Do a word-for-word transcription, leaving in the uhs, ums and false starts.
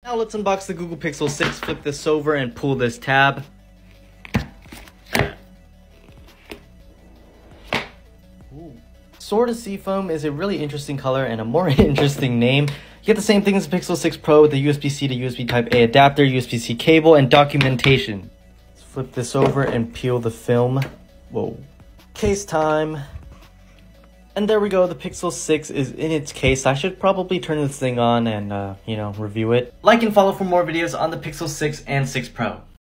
Now let's unbox the Google Pixel six, flip this over and pull this tab. Ooh. Sword of Seafoam is a really interesting color and a more interesting name. You get the same thing as the Pixel six Pro with the U S B C to U S B Type A adapter, U S B C cable, and documentation. Let's flip this over and peel the film. Whoa. Case time. And there we go, the Pixel six is in its case. I should probably turn this thing on and, uh, you know, review it. Like and follow for more videos on the Pixel six and six Pro.